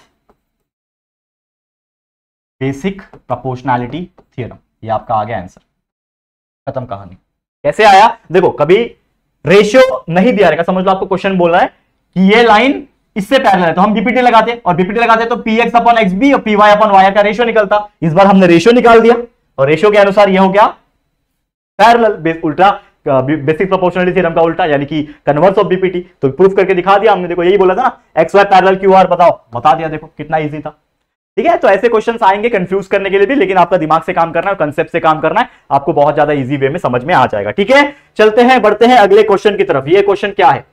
basic proportionality theorem. ये आपका आ गया आंसर, खत्म कहानी। कैसे आया, देखो कभी रेशियो नहीं दिया रहेगा, समझ लो आपको क्वेश्चन बोल रहा है कि ये लाइन इससे पैरेलल है तो हम बीपीटी लगाते हैं, और बीपीटी लगाते तो P X upon X B और पी वाई अपॉन वाई का रेशियो निकलता। इस बार हमने रेशियो निकाल दिया और रेशियो के अनुसार ये हो गया पैरेलल, उल्टा बेसिक प्रोपोर्शनलिटी थ्योरम का उल्टा, यानी कि कन्वर्स ऑफ बीपीटी। तो प्रूफ करके दिखा दिया हमने। देखो यही बोला था ना, X Y parallel Q R, बताओ, बता दिया। देखो कितना इजी था। ठीक है, तो ऐसे क्वेश्चंस आएंगे कंफ्यूज करने के लिए भी, लेकिन आपका दिमाग से काम करना है, कंसेप्ट से काम करना है, आपको बहुत ज्यादा इजी वे में समझ में आ जाएगा। ठीक है, चलते हैं, बढ़ते हैं अगले क्वेश्चन की तरफ। ये क्वेश्चन क्या है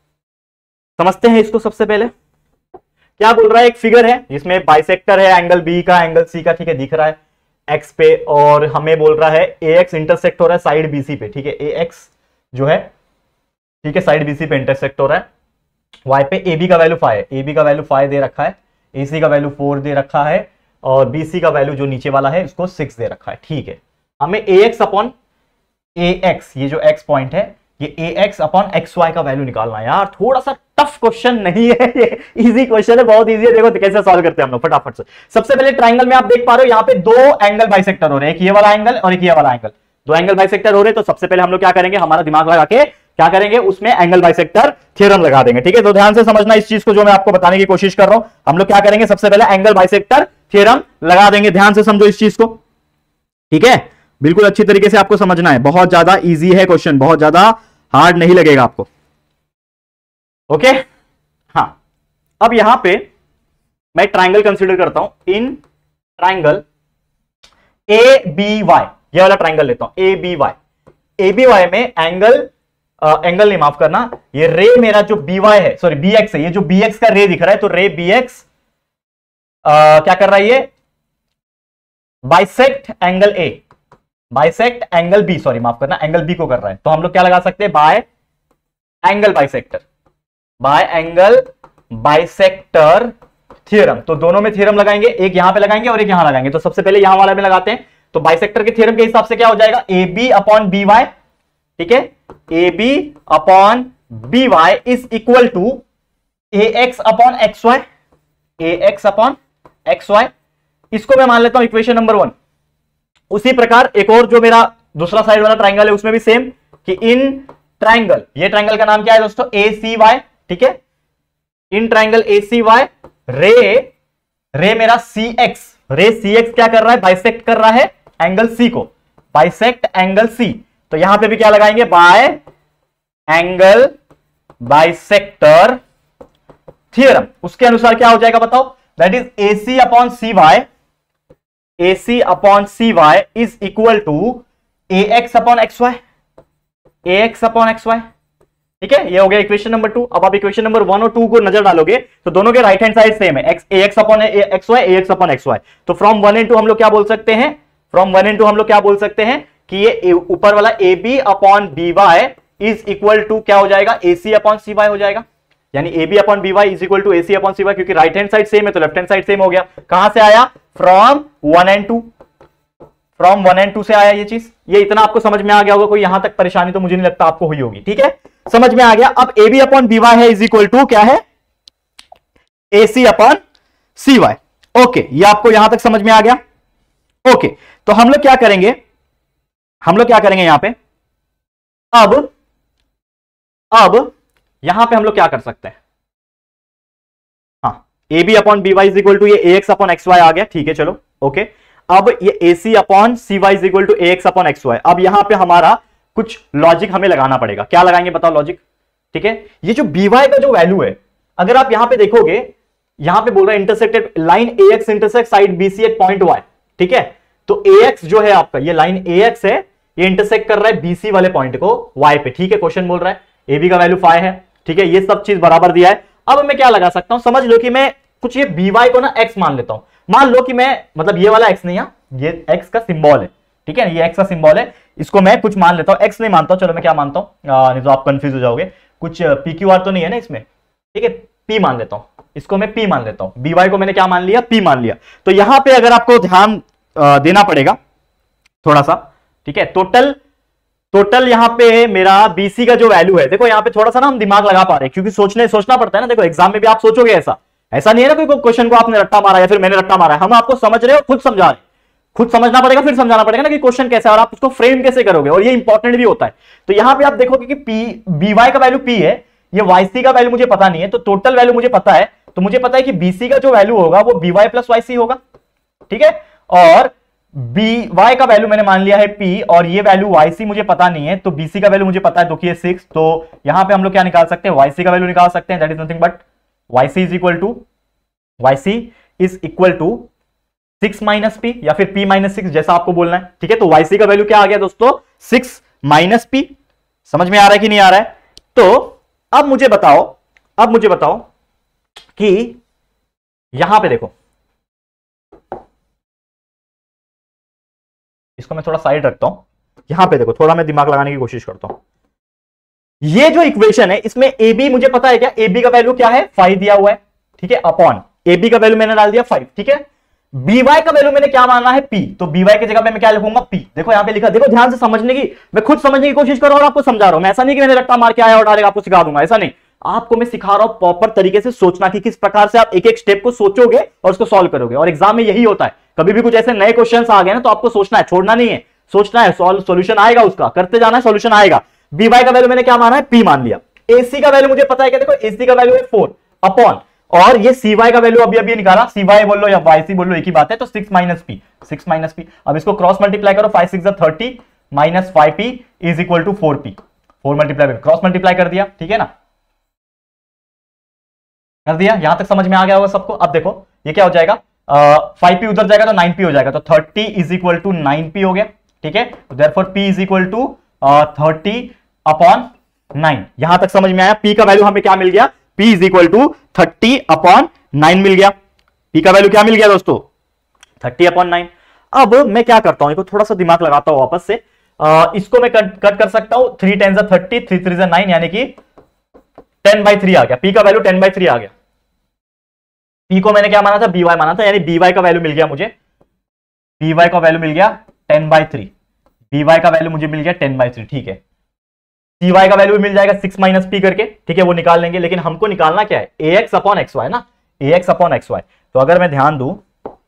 समझते हैं इसको। सबसे पहले क्या बोल रहा है, एक फिगर है जिसमें बाइसेक्टर है, एंगल बी का एंगल सी का, ठीक है, दिख रहा है एक्स पे, और हमें बोल रहा है ए एक्स इंटरसेक्ट हो रहा है साइड बीसी पे। ठीक है, ए एक्स जो है, ठीक है, साइड बीसी पे इंटरसेक्ट हो रहा है वाई पे। ए बी का वैल्यू फाइव है, ए बी का वैल्यू फाइव दे रखा है, ए सी का वैल्यू फोर दे रखा है, और बी सी का वैल्यू जो नीचे वाला है इसको सिक्स दे रखा है। ठीक है, हमें A X upon A X, ये जो एक्स पॉइंट है, ये A X upon X Y का वैल्यू निकालना है। यार थोड़ा सा टफ क्वेश्चन नहीं है ये, इजी क्वेश्चन है, बहुत इजी है। देखो तो कैसे सॉल्व करते हैं हम लोग फटाफट से। सबसे पहले ट्राइंगल में आप देख पा रहे हो यहाँ पे दो एंगल बाइसेक्टर हो रहे हैं, एक ये वाला एंगल और एक ये वाला एंगल, दो एंगल बाइसेक्टर हो रहे हैं। तो सबसे पहले हम लोग क्या करेंगे, हमारा दिमाग लगा के क्या करेंगे, उसमें एंगल बाइसेक्टर थ्योरम लगा देंगे। ठीक है, तो ध्यान से समझना इस चीज को जो मैं आपको बताने की कोशिश कर रहा हूं। हम लोग क्या करेंगे, सबसे पहले एंगल बाइसेक्टर थ्योरम लगा देंगे। ध्यान से समझो इस चीज को, ठीक है, बिल्कुल अच्छी तरीके से आपको समझना है। बहुत ज्यादा इजी है क्वेश्चन, बहुत ज्यादा हार्ड नहीं लगेगा आपको। ओके, हाँ, अब यहां पे मैं ट्राइंगल कंसीडर करता हूं। In triangle A B Y, ये वाला ट्राइंगल लेता हूं, A B Y. A B Y में एंगल एंगल नहीं, माफ करना, ये रे मेरा जो बी वाई है, सॉरी बी एक्स है, ये जो बी एक्स का रे दिख रहा है, तो रे बी एक्स क्या कर रहा है, ये bisect angle A, bisect angle B, sorry माफ करना, एंगल बी को कर रहा है। तो हम लोग क्या लगा सकते हैं, by angle bisector, by angle bisector theorem. तो दोनों में थ्योरम लगाएंगे, एक यहां पे लगाएंगे और एक यहां लगाएंगे। तो सबसे पहले यहां वाला में लगाते हैं। तो बाइसेक्टर के थ्योरम के हिसाब से क्या हो जाएगा, A B upon B Y, ठीक है, A B upon B Y is equal to A X upon X Y, A X upon X Y. इसको मैं मान लेता हूं इक्वेशन नंबर वन। उसी प्रकार एक और जो मेरा दूसरा साइड वाला ट्राइंगल है उसमें भी सेम, कि इन ट्राइंगल, ये ट्राइंगल का नाम क्या है दोस्तों, ए सी वाई। ठीक है, इन ट्राइंगल ए सी वाई, रे रे मेरा सी एक्स, रे सी एक्स क्या कर रहा है, बाइसेक्ट कर रहा है एंगल सी को, बाइसेक्ट एंगल सी। तो यहां पे भी क्या लगाएंगे, बाय एंगल बाइसेक्टर थ्योरम। उसके अनुसार क्या हो जाएगा बताओ, that is A C upon C Y, A C upon C Y is equal to A X upon X Y, A X upon X Y. ठीक है, ये हो गया इक्वेशन नंबर टू। अब आप इक्वेशन नंबर वन और टू को नजर डालोगे तो दोनों के राइट हैंड साइड सेम है, X A X upon X Y, A X upon X Y. तो फ्रॉम वन एंड टू हम लोग क्या बोल सकते हैं, फ्रॉम वन एंड टू हम लोग क्या बोल सकते हैं कि ये ऊपर वाला A B upon B Y is equal to क्या हो जाएगा, ए सी अपॉन सी वाई हो जाएगा। यानी A B upon B Y is equal to A C upon C Y, क्योंकि राइट हैंड साइड सेम है तो लेफ्ट हैंड साइड सेम हो गया। कहां से आया, from one and two. From one and two से आया ये चीज, ये इतना आपको समझ में आ गया होगा, कोई यहां तक परेशानी तो मुझे नहीं लगता आपको हुई होगी, ठीक है, समझ में आ गया। अब A B upon B Y है इज इक्वल टू क्या है, A C upon C Y, okay, ये आपको यहां तक समझ में आ गया, ओके। तो हम लोग क्या करेंगे, हम लोग क्या करेंगे यहां पे, अब अब यहां पे हम लोग क्या कर सकते हैं, हाँ, A B upon B Y is equal to ये A X upon X Y आ गया, ठीक है, चलो, ओके। अब ये A C upon C Y is equal to A X upon X Y, अब यहां पे हमारा कुछ लॉजिक हमें लगाना पड़ेगा, क्या लगाएंगे बताओ लॉजिक, ठीक है। ये जो बी वाई का जो वैल्यू है, अगर आप यहां पे देखोगे, यहां पे बोल रहा है intersected line A X intersect side B C at point Y, ठीक है, तो ए एक्स जो है आपका, ये लाइन ए एक्स है, ये इंटरसेक्ट कर रहा है बीसी वाले पॉइंट को वाई पे, ठीक है। क्वेश्चन बोल रहा है ए बी का वैल्यू फाइव है, ठीक है, ये सब चीज बराबर दिया है। अब मैं क्या लगा सकता हूं, समझ लो कि मैं कुछ ये बी वाई को ना एक्स मान लेता हूं, मान लो कि मैं, मतलब ये वाला एक्स नहीं है, ये एक्स का सिंबल है, ठीक है, ये एक्स का सिंबल है, इसको मैं कुछ मान लेता हूं, एक्स नहीं मानता हूं, चलो मैं क्या मानता हूं, नहीं तो आप कंफ्यूज हो जाओगे, कुछ पी क्यू आर तो नहीं है ना इसमें, ठीक है, पी मान लेता हूं, इसको मैं पी मान लेता हूं, बी वाई को मैंने क्या मान लिया, पी मान लिया। तो यहां पे अगर आपको ध्यान देना पड़ेगा थोड़ा सा, ठीक है, टोटल टोटल यहां पे मेरा बीसी का जो वैल्यू है, देखो यहां पे थोड़ा सा ना हम दिमाग लगा पा रहे हैं, क्योंकि सोचने सोचना पड़ता है ना, देखो एग्जाम में भी आप सोचोगे, ऐसा ऐसा नहीं है ना कोई क्वेश्चन को आपने रट्टा मारा या फिर मैंने रट्टा मारा है, हम आपको समझ रहे हो, खुद समझा रहे, खुद समझना पड़ेगा, फिर समझाना पड़ेगा ना कि क्वेश्चन कैसा है और आप उसको फ्रेम कैसे करोगे, और ये इंपॉर्टेंट भी होता है। तो यहां पे आप देखोगे कि पी बी वाई का वैल्यू पी है, ये वाईसी का वैल्यू मुझे पता नहीं है, तो टोटल वैल्यू मुझे पता है, तो मुझे पता है कि बीसी का जो वैल्यू होगा वो बी वाई प्लस वाईसी होगा, ठीक है, और बी वाई का वैल्यू मैंने मान लिया है पी, और ये वैल्यू वाईसी मुझे पता नहीं है, तो बीसी का वैल्यू मुझे पता है, देखिए सिक्स, तो यहां पे हम लोग क्या निकाल सकते हैं, वाईसी का वैल्यू निकाल सकते हैं, that is nothing but YC is equal to YC is equal to six minus P, या फिर पी माइनस सिक्स, जैसा आपको बोलना है, ठीक है। तो वाईसी का वैल्यू क्या आ गया दोस्तों, सिक्स माइनस पी, समझ में आ रहा है कि नहीं आ रहा है। तो अब मुझे बताओ, अब मुझे बताओ कि यहां पे देखो, इसको मैं थोड़ा साइड रखता हूं, यहां पे देखो, थोड़ा मैं दिमाग लगाने की कोशिश करता हूं। ये जो इक्वेशन है, इसमें ए बी मुझे पता है क्या, ए बी का वैल्यू क्या है, फाइव दिया हुआ है, ठीक है, अपॉन ए बी का वैल्यू मैंने डाल दिया फाइव, ठीक है। बी वाई का वैल्यू मैंने क्या माना है, पी, तो बी वाई की जगह पे मैं क्या लिखूंगा, पी, देखो यहां पे लिखा, देखो ध्यान से समझने की, मैं खुद समझने की कोशिश कर रहा हूं और आपको समझा रहा हूं, मैं ऐसा नहीं कि मैंने रट्टा मार के आया और डायरेक्ट आपको सिखा दूंगा, ऐसा नहीं, आपको मैं सिखा रहा हूं प्रॉपर तरीके से सोचना कि किस प्रकार से आप एक एक स्टेप को सोचोगे और उसको सॉल्व करोगे, और एग्जाम में यही होता है, कभी भी कुछ ऐसे नए क्वेश्चन आ गए ना, तो आपको सोचना है, छोड़ना नहीं है, सोचना है, सॉल्यूशन आएगा, उसका करते जाना है, सॉल्यूशन आएगा। बी वाई का वैल्यू मैंने क्या माना है, पी मान लिया। एसी का वैल्यू मुझे पता है क्या, देखो एसी का वैल्यू है फोर अपॉन, और ये सी वाई का वैल्यू अभी अभी निकाला, सी वाई बोल लो या वाईसी बोल लो, एक ही बात है, तो six minus P, six minus P, अब इसको क्रॉस मल्टीप्लाई करो, five six thirty minus five P is equal to four P, four multiply cross multiply कर दिया, ठीक है ना, कर दिया, यहां तक समझ में आ गया होगा सबको। अब देखो ये क्या हो जाएगा, फाइव पी उधर जाएगा तो नाइन पी हो जाएगा, तो thirty is equal to nine P हो गया, ठीक है, therefore P is equal to thirty upon nine, यहां तक समझ में आया। पी का वैल्यू हमें क्या मिल गया, P is equal to thirty upon nine मिल गया, P का वैल्यू क्या मिल गया दोस्तों, थर्टी अपॉन नाइन। अब मैं क्या करता हूं, थोड़ा सा दिमाग लगाता हूं वापस से, आ, इसको मैं कट, कट कर सकता हूं, three ten thirty, three three nine, यानी कि टेन बाई थ्री आ गया, P का वैल्यू टेन बाई थ्री आ गया। P को मैंने क्या माना था, बी वाई माना था, यानी बी वाई का वैल्यू मिल गया मुझे, बी वाई का वैल्यू मिल गया ten by three, B Y का वैल्यू मुझे मिल गया टेन बाई थ्री, ठीक है। सी वाई का वैल्यू मिल जाएगा सिक्स माइनस पी करके, ठीक है, वो निकाल लेंगे, लेकिन हमको निकालना क्या है, A X upon X Y ना, A X upon X Y. तो अगर मैं ध्यान दूं,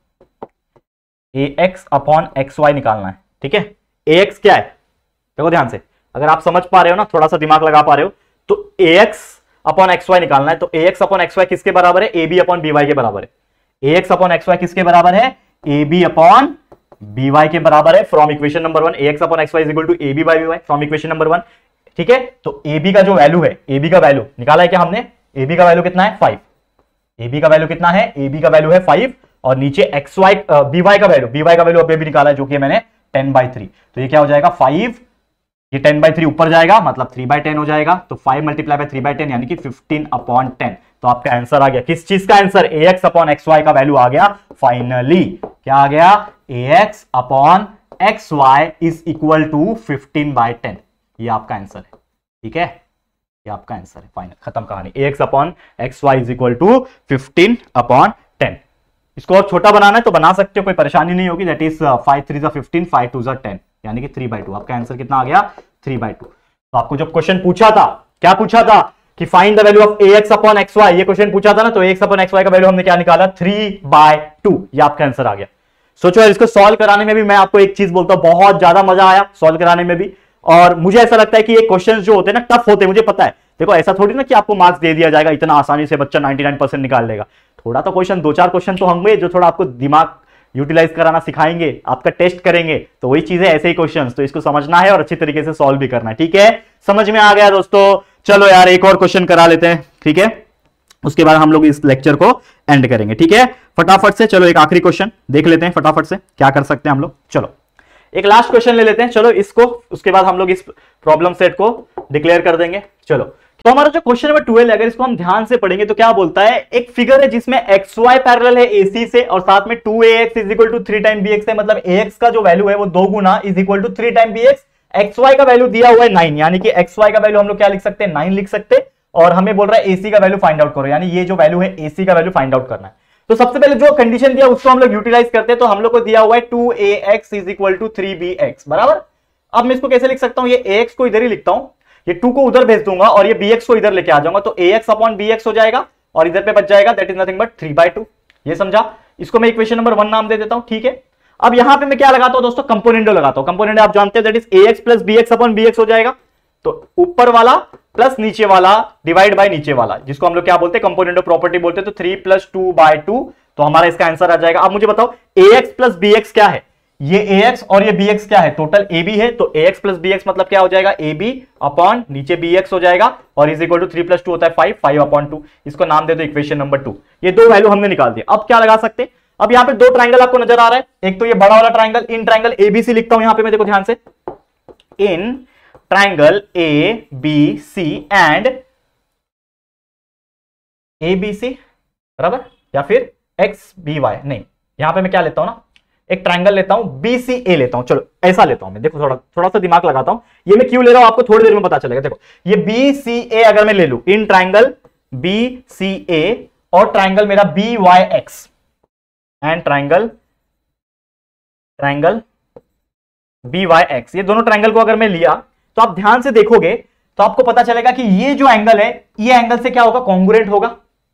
A X upon X Y निकालना है, ठीक है। ए एक्स क्या है, देखो ध्यान से, अगर आप समझ पा रहे हो ना, थोड़ा सा दिमाग लगा पा रहे हो, तो A X upon X Y निकालना है, तो A X upon X Y किसके बराबर है, A B upon B Y के बराबर है। A X upon X Y किसके बराबर है, A B upon B Y के बराबर है, from equation number one, A X upon X Y is equal to A B by B Y, from equation number one, ठीक है। तो ए बी का जो वैल्यू है, ए बी का वैल्यू निकाला है क्या हमने, ए बी का वैल्यू कितना है, फाइव, ए बी का वैल्यू कितना है, ए बी का वैल्यू है फाइव, और नीचे एक्स वाई बी वाई का वैल्यू, बी वाई का वैल्यू अभी भी निकाला है, जो कि मैंने टेन बाई थ्री, तो ये क्या हो जाएगा फाइव, ये टेन बाई थ्री ऊपर जाएगा, मतलब थ्री बाई टेन हो जाएगा, तो five multiply by three by ten, यानी कि फिफ्टीन अपॉन टेन। तो आपका आंसर आ गया, किस चीज का answer, A X upon X Y का वैल्यू आ गया फाइनली, क्या आ गया, A X upon X Y is equal to fifteen by ten, ये आपका आंसर है, ठीक है, ये आपका आंसर है, फाइनल, खत्म कहानी, A X upon X Y is equal to fifteen upon ten. इसको और छोटा बनाना है तो बना सकते हो, कोई परेशानी नहीं होगी। दैट इज फाइव थ्री जा फिफ्टीन, फाइव टू जा टेन, यानी कि थ्री बाई टू। आपका आंसर कितना आ गया? Three by two. तो आपको जब क्वेश्चन पूछा था, क्या पूछा था कि find the value of A X upon X Y, ये क्वेश्चन पूछा था ना, तो एक्स अपॉन एक्स वाई का वैल्यू हमने क्या निकाला? Three by two. ये आपका आंसर आ गया। सोचो यार, इसको सॉल्व कराने में भी मैं आपको एक चीज बोलता हूं, बहुत ज्यादा मजा आया सॉल्व कराने में भी। और मुझे ऐसा लगता है कि ये क्वेश्चन जो होते हैं ना, टफ होते हैं, मुझे पता है। देखो ऐसा थोड़ी ना कि आपको मार्क्स दे दिया जाएगा इतना आसानी से, बच्चा निन्यानवे परसेंट निकाल लेगा। थोड़ा तो क्वेश्चन, दो चार क्वेश्चन तो होंगे जो थोड़ा आपको दिमाग यूटिलाइज कराना सिखाएंगे, आपका टेस्ट करेंगे। तो वही चीज है, ऐसे ही क्वेश्चंस, तो इसको समझना है और अच्छी तरीके से सॉल्व भी करना है। ठीक है, समझ में आ गया दोस्तों? चलो यार एक और क्वेश्चन करा लेते हैं, ठीक है, उसके बाद हम लोग इस लेक्चर को एंड करेंगे। ठीक है, फटाफट से चलो एक आखिरी क्वेश्चन देख लेते हैं, फटाफट से क्या कर सकते हैं हम लोग। चलो एक लास्ट क्वेश्चन ले लेते हैं, चलो इसको, उसके बाद हम लोग इस प्रॉब्लम सेट को डिक्लेयर कर देंगे। चलो, तो हमारा जो क्वेश्चन नंबर ट्वेल्व है, अगर इसको हम ध्यान से पढ़ेंगे तो क्या बोलता है, एक फिगर है जिसमें एक्स वाई पैरेलल है एसी से और साथ में two A X is equal to three time B X है। मतलब ए एक्स का जो वैल्यू है वो दो गुना is equal to three time B X. X Y का वैल्यू दिया हुआ है नाइन, यानी कि एक्स वाई का वैल्यू हम लोग क्या लिख सकते हैं? नाइन लिख सकते हैं। और हमें बोल रहा है एसी का वैल्यू फाइंड आउट करो, यानी ये जो वैल्यू है एसी का वैल्यू फाइंड आउट करना है। तो सबसे पहले जो कंडीशन दिया उसको हम लोग यूटिलाइज करते हैं। तो हम लोग को दिया हुआ है two A X is equal to three B X, बराबर। अब मैं इसको कैसे लिख सकता हूं? ये ए एक्स को इधर ही लिखता हूं, ये टू को उधर भेज दूंगा और ये बी एक्स को इधर लेके आ जाऊंगा, तो A X upon B X हो जाएगा और इधर पे बच जाएगा that is nothing but three by two. ये समझा? इसको मैं इक्वेशन नंबर वन नाम दे देता हूं। ठीक है, अब यहां पे मैं क्या लगाता हूं दोस्तों? कंपोनेंडो लगाता हूं। कंपोनेंडो आप जानते हैं that is A X plus B X upon B X हो जाएगा। तो ऊपर वाला प्लस नीचे वाला डिवाइड बाय नीचे वाला, जिसको हम लोग क्या बोलते हैं? कंपोनेंडो प्रॉपर्टी बोलते हैं। तो three plus two by two, तो हमारा इसका आंसर आ जाएगा। अब मुझे बताओ A X plus B X क्या है? ये ए एक्स और ये बी एक्स क्या है? टोटल ए बी है। तो A X plus B X मतलब क्या हो जाएगा? ए बी अपॉन नीचे बी एक्स हो जाएगा और is equal to three plus two होता है फाइव, फाइव अपॉन टू। इसको नाम दे दो इक्वेशन नंबर टू। ये दो वैल्यू हमने निकाल दिया। अब क्या लगा सकते हैं? अब यहाँ पे दो ट्राइंगल आपको नजर आ रहा है, एक तो ये बड़ा वाला ट्राइंगल, इन ट्राइंगल एबीसी लिखता हूं यहां पे मैं, देखो ध्यान से, in triangle A B C and A B C, बराबर, या फिर एक्स बी वाई, नहीं, यहां पे मैं क्या लेता हूं ना, एक ट्राइंगल लेता हूं बी सी ए लेता हूं। चलो ऐसा लेता हूं मैं, देखो थोड़ा थोड़ा सा दिमाग लगाता हूं। ये मैं क्यों ले रहा हूं आपको थोड़ी देर में पता चलेगा। देखो ये बी सी ए अगर मैं ले लूं, इन ट्राइंगल बी सी ए और ट्राइंगल मेरा B Y X and triangle triangle B Y X, ये दोनों ट्राइंगल को अगर मैं लिया तो आप ध्यान से देखोगे तो आपको पता चलेगा कि ये जो एंगल है ये एंगल से क्या होगा? कॉन्ग्रुएंट होगा।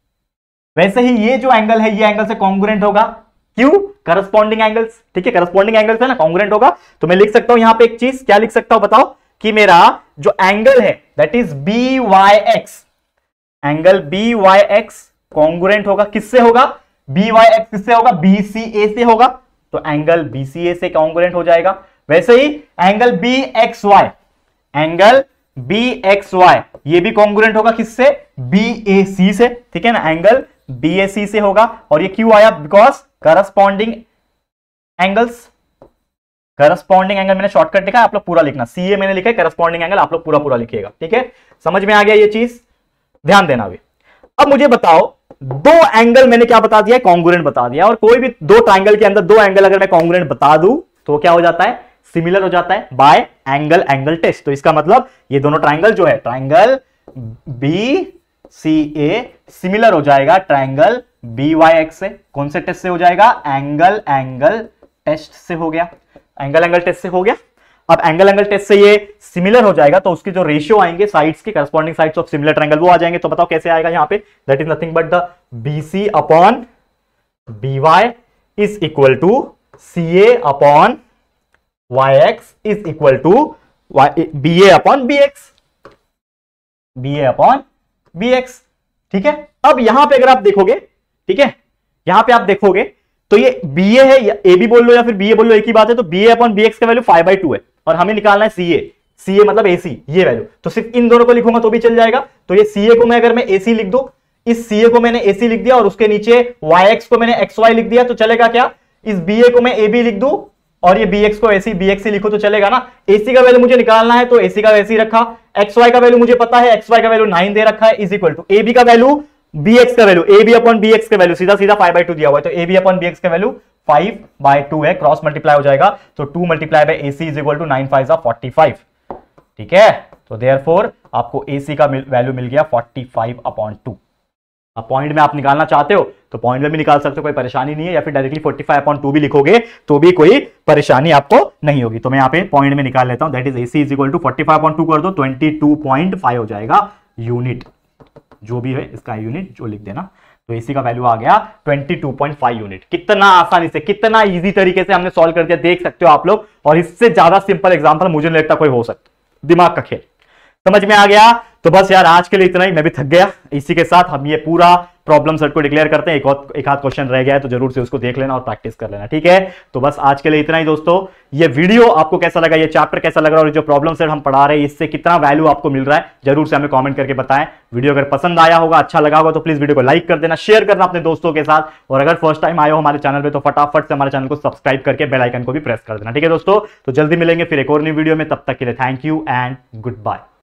वैसे ही ये जो एंगल है ये एंगल से कॉन्ग्रुएंट होगा। क्यों? करस्पॉन्डिंग एंगल्स, ठीक है, करस्पॉन्डिंग एंगल्स है ना, कॉन्ग्रुएंट होगा। तो मैं लिख सकता हूं यहां पे एक चीज, क्या लिख सकता हूं बताओ? कि मेरा जो एंगल है that is B Y X, angle B Y X congruent होगा। किससे होगा? बी वाई एक्स किससे होगा? बी सी ए से होगा। तो एंगल बी सी ए से कॉन्ग्रुएंट हो जाएगा। वैसे ही angle B X Y, angle B X Y ये भी कॉन्ग्रुएंट होगा। किससे? बी ए सी से, ठीक है ना, एंगल बी ए सी से होगा। और ये क्यों आया? Because corresponding angles, corresponding angle मैंने शॉर्टकट लिखा है, आप लोग पूरा लिखना। सी ए मैंने लिखा है, करस्पॉन्डिंग एंगल आप लोग पूरा पूरा लिखिएगा। ठीक है, समझ में आ गया ये चीज? ध्यान देना अभी। अब मुझे बताओ, दो एंगल मैंने क्या बता दिया? कॉन्ग्रुएंट बता दिया। और कोई भी दो ट्राइंगल के अंदर दो एंगल अगर मैं कॉन्ग्रुएंट बता दूं तो क्या हो जाता है? सिमिलर हो जाता है बाय एंगल एंगल टेस्ट। तो इसका मतलब ये दोनों ट्राइंगल जो है, triangle B C A similar हो जाएगा ट्राइंगल बी वाई एक्स से। कौन से टेस्ट से हो जाएगा? एंगल एंगल टेस्ट से हो गया। एंगल एंगल टेस्ट से हो गया। अब एंगल एंगल टेस्ट से ये सिमिलर हो जाएगा तो उसके जो रेशियो आएंगे साइड्स के, corresponding sides of similar triangle, वो आ जाएंगे। तो बताओ कैसे आएगा यहाँ पे? That is nothing but the BC upon B Y is equal to C A upon Y X is equal to B A upon B X, B A upon B X. ठीक है, अब यहां पे अगर आप देखोगे, ठीक है, यहां पे आप देखोगे तो ये बी ए है, या ए बी बोल लो या फिर बी ए बोल लो, एक ही बात है। तो B A upon B X का वैल्यू फाइव बाई टू है और हमें निकालना है सी ए। सी ए मतलब ए सी, ये वैल्यू। तो सिर्फ इन दोनों को लिखूंगा तो भी चल जाएगा। तो ये सी ए को मैं अगर मैं ए सी लिख दूं, इस सी ए को मैंने ए सी लिख दिया और उसके नीचे वाई एक्स को मैंने एक्स वाई लिख दिया, तो चलेगा क्या? इस बी ए को मैं ए बी लिख दूं और ये bx को ऐसी bx लिखो तो चलेगा ना। ac का वैल्यू मुझे निकालना है तो ac का वैसे ही रखा। xy का वैल्यू मुझे पता है, xy का वैल्यू नाइन दे रखा है, इज इक्वल टू ab का वैल्यू bx का वैल्यू, ab अपॉन bx का वैल्यू सीधा सीधा फाइव बाई टू दिया हुआ है, तो ab अपॉन bx का वैल्यू फाइव बाई टू है, क्रॉस मल्टीप्लाई हो जाएगा। तो two multiply by ac is equal to nine five जा फोर्टी फाइव। ठीक है, तो देयरफॉर आपको ac का वैल्यू मिल गया फोर्टी फाइव अपॉन टू। अब पॉइंट में आप निकालना चाहते हो तो पॉइंट में भी निकाल सकते हो, कोई परेशानी नहीं है, या फिर directly forty five upon two भी लिखोगे तो भी कोई परेशानी आपको नहीं होगी। तो मैं यहाँ पे पॉइंट में निकाल लेता हूं, that is AC is equal to forty five upon two कर दो ट्वेंटी टू पॉइंट फाइव हो जाएगा यूनिट, जो भी है इसका यूनिट जो लिख देना। तो एसी का वैल्यू आ गया twenty two point five unit. कितना आसानी से, कितना इजी तरीके से हमने सॉल्व कर दिया, देख सकते हो आप लोग। और इससे ज्यादा सिंपल एग्जांपल मुझे नहीं लगता कोई हो सकता। दिमाग का खेल समझ में आ गया। तो बस यार आज के लिए इतना ही, मैं भी थक गया। इसी के साथ हम ये पूरा प्रॉब्लम सेट को डिक्लेयर करते हैं। एक और एक आध क्वेश्चन रह गया है तो जरूर से उसको देख लेना और प्रैक्टिस कर लेना, ठीक है। तो बस आज के लिए इतना ही दोस्तों। ये वीडियो आपको कैसा लगा, ये चैप्टर कैसा लग रहा है और जो प्रॉब्लम सेट हम पढ़ा रहे हैं इससे कितना वैल्यू आपको मिल रहा है, जरूर से हमें कमेंट करके बताएं। वीडियो अगर पसंद आया होगा, अच्छा लगा होगा तो प्लीज वीडियो को लाइक कर देना, शेयर करना अपने दोस्तों के साथ। और अगर फर्स्ट टाइम आए हो हमारे चैनल पे तो फटाफट से हमारे चैनल को सब्सक्राइब करके बेल आइकन को भी प्रेस कर देना, ठीक है दोस्तों। तो जल्दी मिलेंगे फिर एक और नई वीडियो में, तब तक के लिए thank you and good bye.